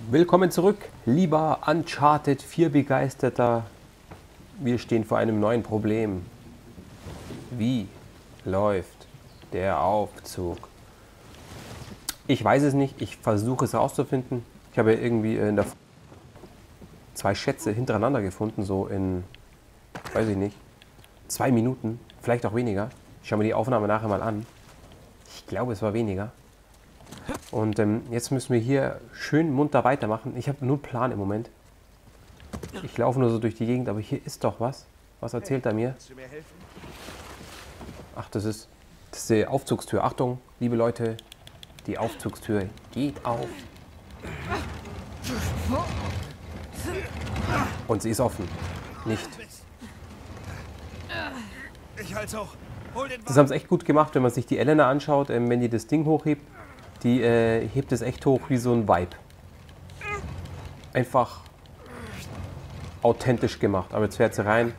Willkommen zurück, lieber Uncharted 4 Begeisterter. Wir stehen vor einem neuen Problem. Wie läuft der Aufzug? Ich weiß es nicht, ich versuche es herauszufinden. Ich habe ja irgendwie in der 2 Schätze hintereinander gefunden, so in, weiß ich nicht, 2 Minuten, vielleicht auch weniger. Ich schaue mir die Aufnahme nachher mal an. Ich glaube, es war weniger. Und jetzt müssen wir hier schön munter weitermachen. Ich habe nur einen Plan im Moment. Ich laufe nur so durch die Gegend, aber hier ist doch was. Was erzählt er mir? Ach, das ist die Aufzugstür. Achtung, liebe Leute, die Aufzugstür geht auf. Und sie ist offen. Nicht. Ich halte auch. Das haben sie echt gut gemacht, wenn man sich die Elena anschaut, wenn die das Ding hochhebt. Die hebt es echt hoch wie so ein Vibe. Einfach authentisch gemacht. Aber jetzt fährt sie rein.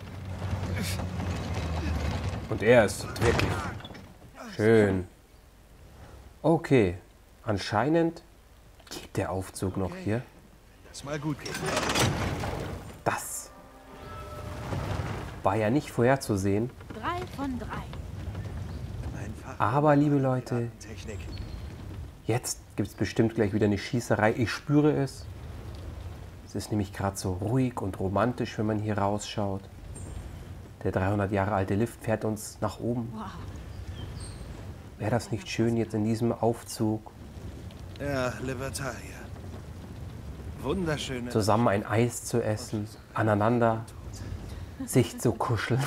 Und er ist wirklich schön. Okay. Anscheinend geht der Aufzug noch hier. Das mal gut geht. Das war ja nicht vorherzusehen. 3 von 3. Aber, liebe Leute, Technik. jetzt gibt es bestimmt gleich wieder eine Schießerei. Ich spüre es. Es ist nämlich gerade so ruhig und romantisch, wenn man hier rausschaut. Der 300 Jahre alte Lift fährt uns nach oben. Wow. Wäre das nicht schön jetzt in diesem Aufzug, Ja, Libertalia. Wunderschöne. zusammen ein Eis zu essen, aneinander sich zu kuscheln?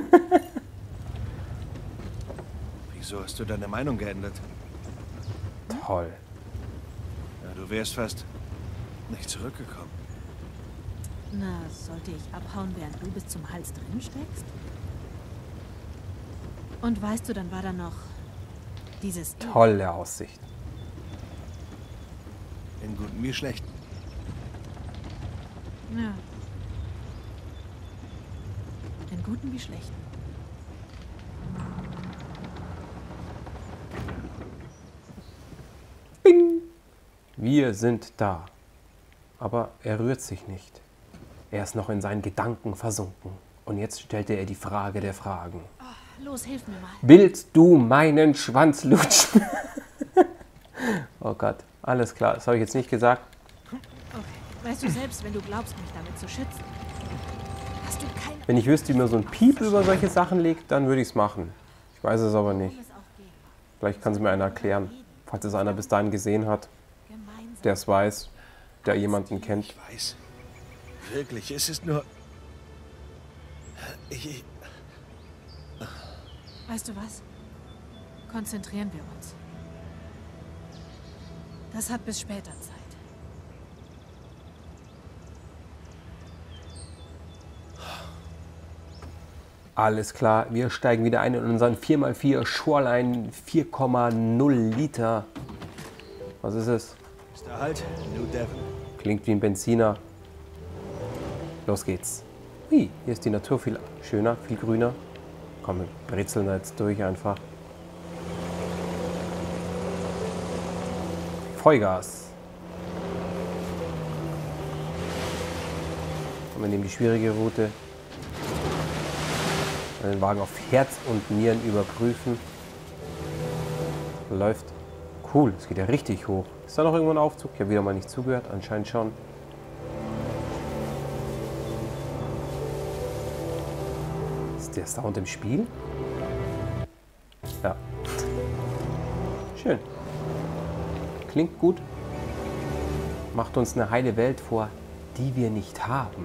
Wieso hast du deine Meinung geändert? Toll. Ja, du wärst fast nicht zurückgekommen. Na, sollte ich abhauen, während du bis zum Hals drin steckst? Und weißt du, dann war da noch dieses... Tolle Aussicht. In guten wie schlechten. Ja. In guten wie schlechten. Bing! Wir sind da. Aber er rührt sich nicht. Er ist noch in seinen Gedanken versunken. Und jetzt stellte er die Frage der Fragen. Oh, los, hilf mir mal. Willst du meinen Schwanz lutschen? Oh Gott, alles klar. Das habe ich jetzt nicht gesagt. Okay. Weißt du selbst, wenn du glaubst, mich damit zu schützen, hast du kein... Wenn ich wüsste, wie man so ein Piep über solche Sachen legt, dann würde ich es machen. Ich weiß es aber nicht. Vielleicht kann es mir einer erklären. Falls es einer bis dahin gesehen hat, der es weiß, der jemanden kennt. Ich weiß. Wirklich, es ist nur... Ich... Weißt du was? Konzentrieren wir uns. Das hat bis später Zeit. Alles klar, wir steigen wieder ein in unseren 4x4 Shoreline 4,0 Liter. Was ist es? Ist da halt? New Devon. Klingt wie ein Benziner. Los geht's. Hui, hier ist die Natur viel schöner, viel grüner. Komm, wir brezeln da jetzt durch einfach. Vollgas. Und wir nehmen die schwierige Route. Den Wagen auf Herz und Nieren überprüfen. Läuft. Cool, es geht ja richtig hoch. Ist da noch irgendwo ein Aufzug? Ich habe wieder mal nicht zugehört, anscheinend schon. Ist der Sound im Spiel? Ja. Schön. Klingt gut. Macht uns eine heile Welt vor, die wir nicht haben.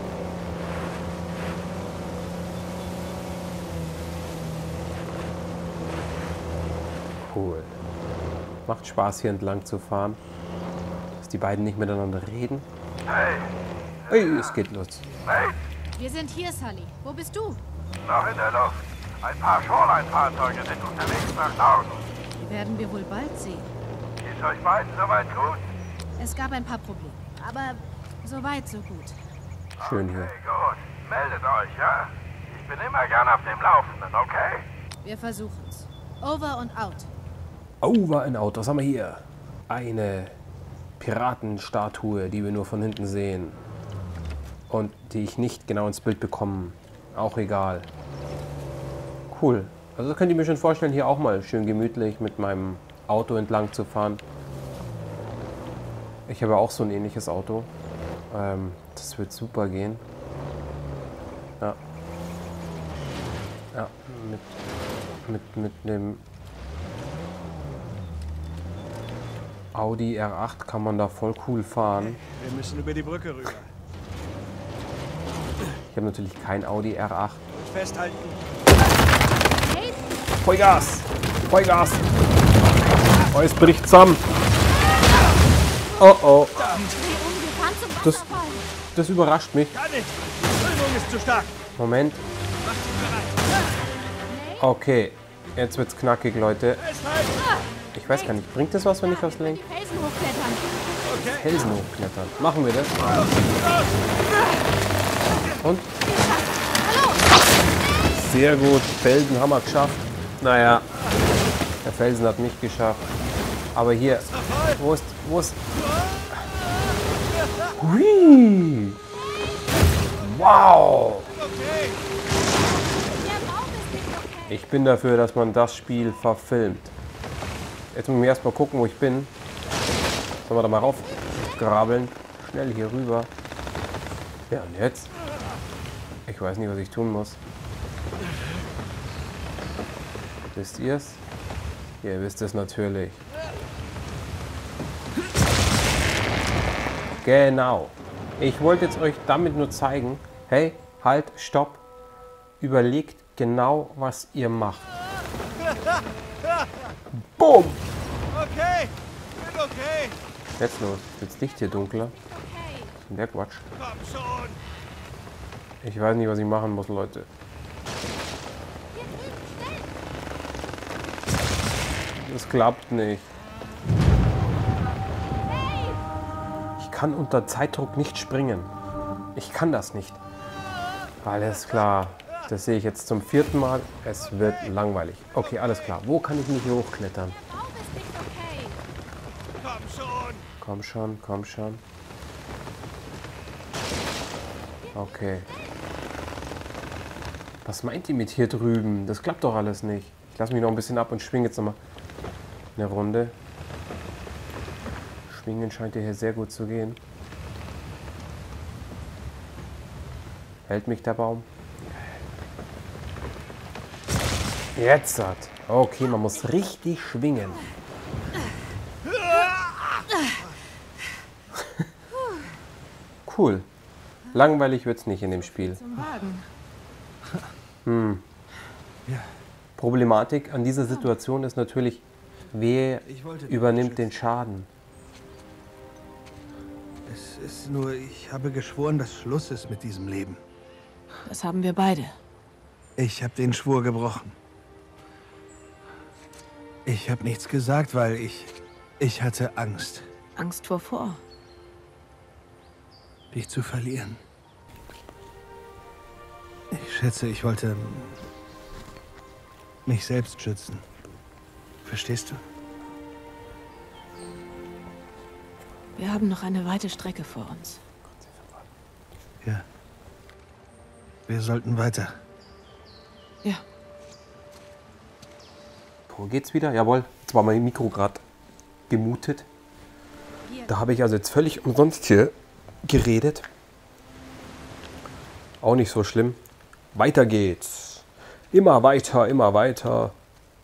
Cool. Macht Spaß, hier entlang zu fahren. Dass die beiden nicht miteinander reden. Hey, es geht los. Wir sind hier, Sully. Wo bist du? Noch in der Luft. Ein paar Shoreline-Fahrzeuge sind unterwegs nach Norden. Die werden wir wohl bald sehen. Ist euch beiden soweit gut? Es gab ein paar Probleme, aber so weit, so gut. Schön hier. Okay, gut. Meldet euch, ja? Ich bin immer gern auf dem Laufenden, okay? Wir versuchen's. Over und out. Over and out. Was haben wir hier? Eine Piratenstatue, die wir nur von hinten sehen. Und die ich nicht genau ins Bild bekomme. Auch egal. Cool. Also das könnt ihr mir schon vorstellen, hier auch mal schön gemütlich mit meinem Auto entlang zu fahren. Ich habe auch so ein ähnliches Auto. Das wird super gehen. Ja. Ja, mit einem Audi R8 kann man da voll cool fahren. Wir müssen über die Brücke rüber. Ich habe natürlich kein Audi R8. Festhalten. Vollgas! Vollgas! Oh, es bricht zusammen. Oh oh. Das überrascht mich. Gar nicht. Die Strömung ist zu stark. Moment. Mach dich bereit. Okay. Jetzt wird's knackig, Leute. Festhalten. Ich weiß gar nicht. Bringt das was, wenn ich was lenke? Die Felsen hochklettern. Okay. Felsen hochklettern. Machen wir das. Und? Sehr gut. Felsen haben wir geschafft. Naja. Der Felsen hat nicht geschafft. Aber hier. Wo ist? Hui. Wow. Okay. Der Raum ist nicht okay. Ich bin dafür, dass man das Spiel verfilmt. Jetzt muss ich mir erstmal gucken, wo ich bin. Sollen wir da mal raufgrabeln? Schnell hier rüber. Ja, und jetzt? Ich weiß nicht, was ich tun muss. Wisst ihr es? Ihr wisst es natürlich. Genau. Ich wollte jetzt euch damit nur zeigen, hey, halt, stopp. Überlegt genau, was ihr macht. Boom! Okay. Bin okay. Jetzt los. Jetzt Licht hier dunkler. Okay. Was ist denn der Quatsch? Komm schon. Ich weiß nicht, was ich machen muss, Leute. Hier drüben, schnell. Das klappt nicht. Ich kann unter Zeitdruck nicht springen. Ich kann das nicht. Alles klar. Das sehe ich jetzt zum 4. Mal. Es wird langweilig. Okay, alles klar. Wo kann ich mich hier hochklettern? Der Raum ist nicht okay. Komm schon. Komm schon, komm schon. Okay. Was meint ihr mit hier drüben? Das klappt doch alles nicht. Ich lasse mich noch ein bisschen ab und schwinge jetzt nochmal eine Runde. Schwingen scheint ja hier sehr gut zu gehen. Hält mich der Baum? Jetzt hat. Okay, man muss richtig schwingen. Cool. Langweilig wird's nicht in dem Spiel. Zum Wagen. Problematik an dieser Situation ist natürlich, wer übernimmt den Schaden. Es ist nur, ich habe geschworen, dass Schluss ist mit diesem Leben. Das haben wir beide. Ich habe den Schwur gebrochen. Ich habe nichts gesagt, weil ich hatte Angst, Angst vor. dich zu verlieren. Ich schätze, ich wollte mich selbst schützen. Verstehst du? Wir haben noch eine weite Strecke vor uns. Ja. Wir sollten weiter. Ja. Wo geht's wieder? Jawohl, jetzt war mein Mikro gerade gemutet. Da habe ich also jetzt völlig umsonst hier geredet. Auch nicht so schlimm. Weiter geht's. Immer weiter, immer weiter.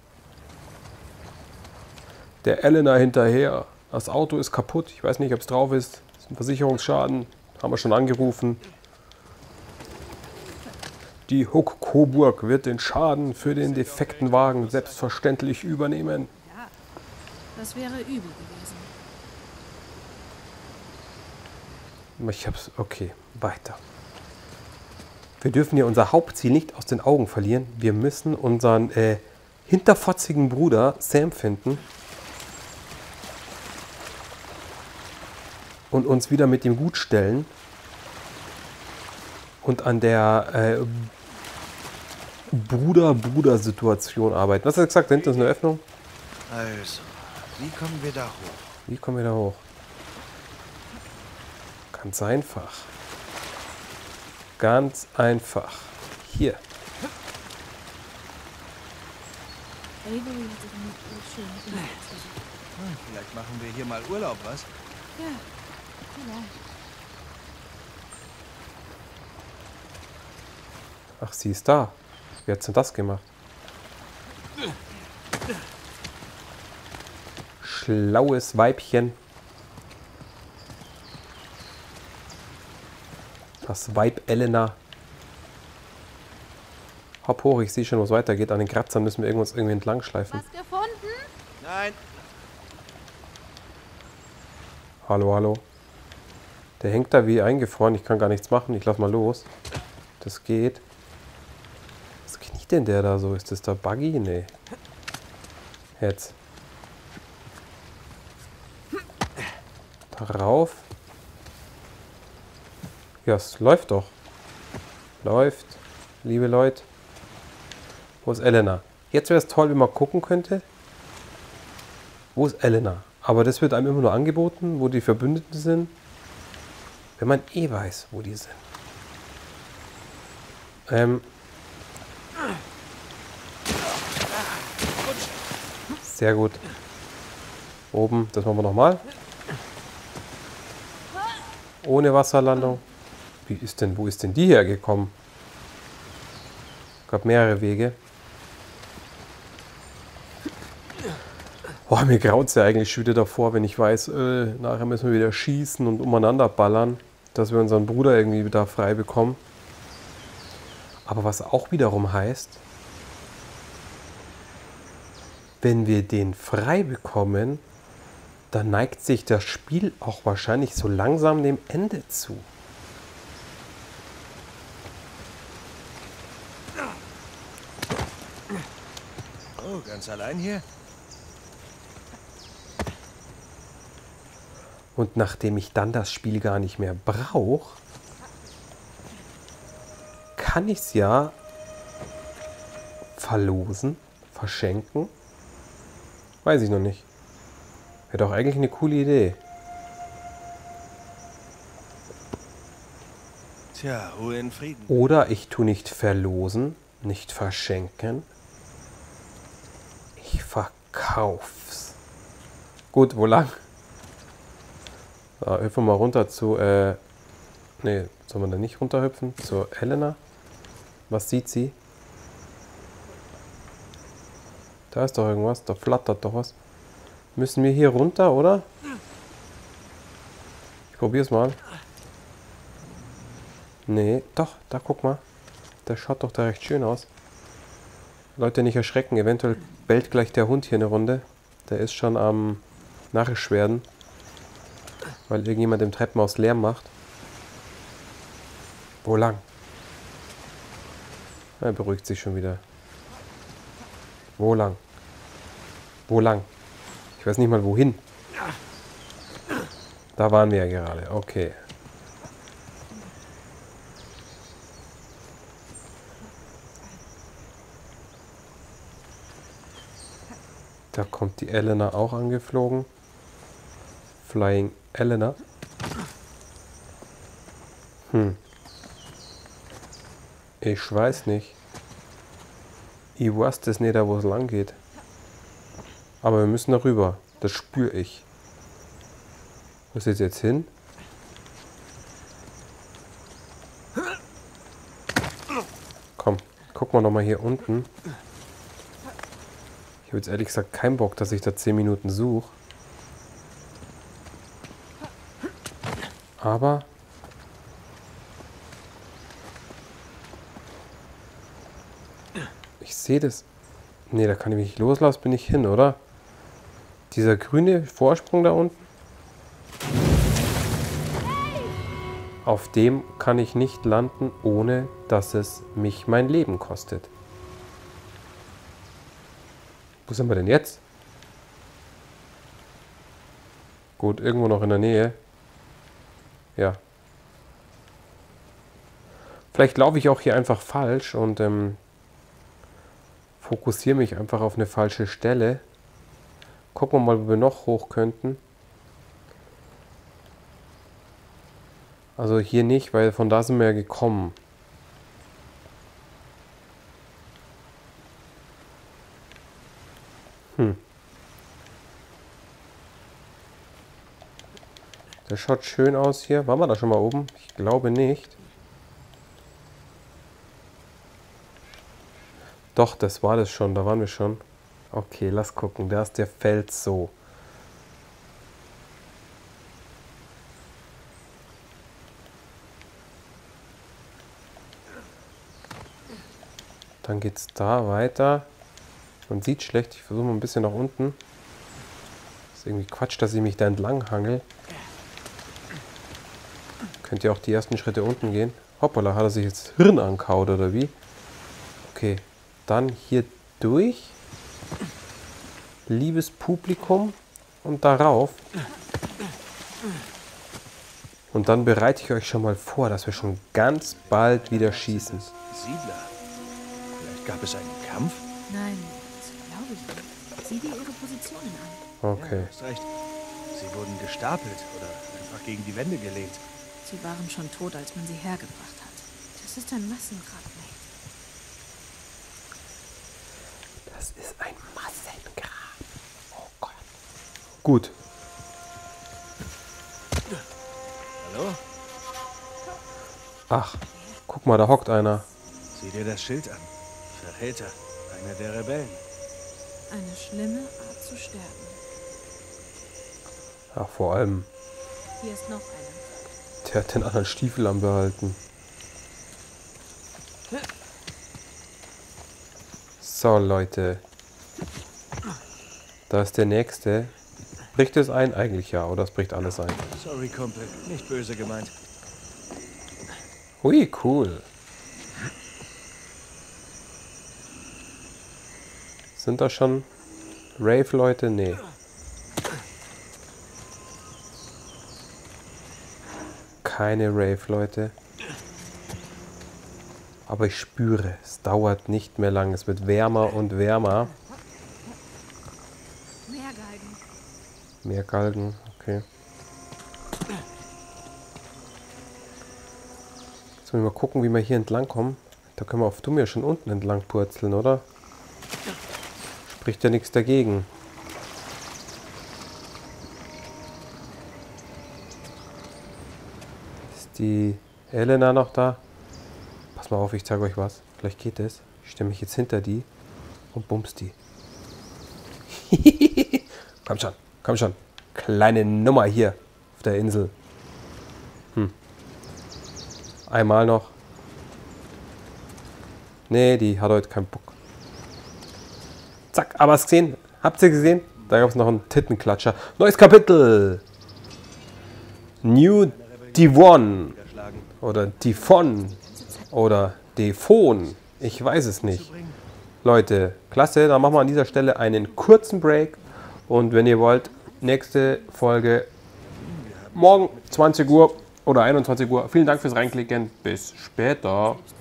Der Elena hinterher. Das Auto ist kaputt. Ich weiß nicht, ob es drauf ist. Das ist ein Versicherungsschaden. Haben wir schon angerufen. Die Huck Coburg wird den Schaden für den defekten Wagen selbstverständlich übernehmen. Ja, das wäre übel gewesen. Ich hab's. Okay, weiter. Wir dürfen hier unser Hauptziel nicht aus den Augen verlieren. Wir müssen unseren hinterfotzigen Bruder Sam finden. Und uns wieder mit ihm gut stellen. Und an der Bruder-Bruder-Situation arbeiten. Was hat er gesagt? Da hinten ist eine Öffnung. Also, wie kommen wir da hoch? Wie kommen wir da hoch? Ganz einfach. Ganz einfach. Hier. Avery hat sich einen schönen Urlaub ausgesucht. Vielleicht machen wir hier mal Urlaub, was? Ja, vielleicht. Ach, sie ist da. Wie hat sie das gemacht? Schlaues Weibchen. Das Weib Elena. Hopp hoch, ich sehe schon, wo es weitergeht. An den Kratzern müssen wir irgendwas irgendwie entlang schleifen. Was gefunden? Nein. Hallo, hallo. Der hängt da wie eingefroren. Ich kann gar nichts machen. Ich lass mal los. Das geht. Was kniet denn der da so? Ist das der Buggy? Nee. Jetzt. Darauf. Ja, es läuft doch. Läuft. Liebe Leute. Wo ist Elena? Jetzt wäre es toll, wenn man gucken könnte. Wo ist Elena? Aber das wird einem immer nur angeboten, wo die Verbündeten sind. Wenn man eh weiß, wo die sind. Sehr gut. Oben, das machen wir nochmal. Ohne Wasserlandung. Wo ist denn die hergekommen? Gab mehrere Wege. Oh, mir graut es ja eigentlich schon wieder davor, wenn ich weiß, nachher müssen wir wieder schießen und umeinander ballern, dass wir unseren Bruder irgendwie wieder frei bekommen. Aber was auch wiederum heißt, wenn wir den frei bekommen, dann neigt sich das Spiel auch wahrscheinlich so langsam dem Ende zu. Oh, ganz allein hier? Und nachdem ich dann das Spiel gar nicht mehr brauche, kann ich es ja verlosen, verschenken. Weiß ich noch nicht. Wäre doch eigentlich eine coole Idee. Tja, Ruhe in Frieden. Oder ich tue nicht verlosen, nicht verschenken. Ich verkauf's. Gut, wo lang? Da hüpfen wir mal runter zu, ne, soll man da nicht runterhüpfen? Zur Elena. Was sieht sie? Da ist doch irgendwas, da flattert doch was. Müssen wir hier runter, oder? Ich probier's mal. Nee, doch, da guck mal. Der schaut doch da recht schön aus. Leute, nicht erschrecken, eventuell bellt gleich der Hund hier eine Runde. Der ist schon am narrisch werden. Weil irgendjemand im Treppenhaus Lärm macht. Wo lang? Er beruhigt sich schon wieder. Wo lang? Wo lang? Ich weiß nicht mal wohin. Da waren wir ja gerade. Okay. Da kommt die Elena auch angeflogen. Flying Elena. Ich weiß nicht. Ich weiß das nicht, wo es lang geht. Aber wir müssen darüber. Das spüre ich. Wo ist es jetzt hin? Komm, guck mal nochmal hier unten. Ich habe jetzt ehrlich gesagt keinen Bock, dass ich da 10 Minuten suche. Aber ich sehe das. Ne, da kann ich mich nicht loslassen, bin ich hin, oder? Dieser grüne Vorsprung da unten. Auf dem kann ich nicht landen, ohne dass es mich mein Leben kostet. Wo sind wir denn jetzt? Gut, irgendwo noch in der Nähe. Ja. Vielleicht laufe ich auch hier einfach falsch und fokussiere mich einfach auf eine falsche Stelle. Gucken wir mal, wo wir noch hoch könnten. Also hier nicht, weil von da sind wir ja gekommen. Das schaut schön aus hier. Waren wir da schon mal oben? Ich glaube nicht. Doch, das war das schon. Da waren wir schon. Okay, lass gucken. Da ist der Fels so. Dann geht's da weiter. Man sieht schlecht. Ich versuche mal ein bisschen nach unten. Ist irgendwie Quatsch, dass ich mich da entlang hangel. Könnt ihr auch die ersten Schritte unten gehen. Hoppala, hat er sich jetzt Hirn ankaut oder wie? Okay, dann hier durch. Liebes Publikum. Und darauf. Und dann bereite ich euch schon mal vor, dass wir schon ganz bald wieder schießen. Siedler. Vielleicht gab es einen Kampf? Nein, das glaube ich nicht. Sieh dir ihre Positionen an. Okay. Ja, du hast recht. Sie wurden gestapelt oder einfach gegen die Wände gelehnt. Sie waren schon tot, als man sie hergebracht hat. Das ist ein Massengrab, Nate. Das ist ein Massengrab. Oh Gott. Gut. Hallo? Ach, guck mal, da hockt einer. Sieh dir das Schild an. Verräter. Einer der Rebellen. Eine schlimme Art zu sterben. Ach, vor allem, Hier ist noch einer. der hat den anderen Stiefel am behalten. So, Leute. Da ist der nächste. Bricht es ein? Eigentlich ja, oder es bricht alles ein. Sorry, Kumpel. Nicht böse gemeint. Hui, cool. Sind da schon Rave-Leute? Nee. Keine Rave-Leute. Aber ich spüre, es dauert nicht mehr lang. Es wird wärmer und wärmer. Mehr Galgen. Mehr Galgen, okay. Jetzt müssen wir mal gucken, wie wir hier entlang kommen. Da können wir auf Dumm ja schon unten entlang purzeln, oder? Spricht ja nichts dagegen. Ist die Elena noch da? Pass mal auf, ich zeige euch was. Vielleicht geht es. Ich stelle mich jetzt hinter die und bums die. Komm schon, komm schon. Kleine Nummer hier auf der Insel. Einmal noch. Nee, die hat heute keinen Bock. Zack, aber es gesehen? Habt ihr gesehen? Da gab es noch einen Tittenklatscher. Neues Kapitel. New Devon. Oder Devon. Oder Devon. Ich weiß es nicht. Leute, klasse. Dann machen wir an dieser Stelle einen kurzen Break. Und wenn ihr wollt, nächste Folge morgen 20 Uhr oder 21 Uhr. Vielen Dank fürs Reinklicken. Bis später.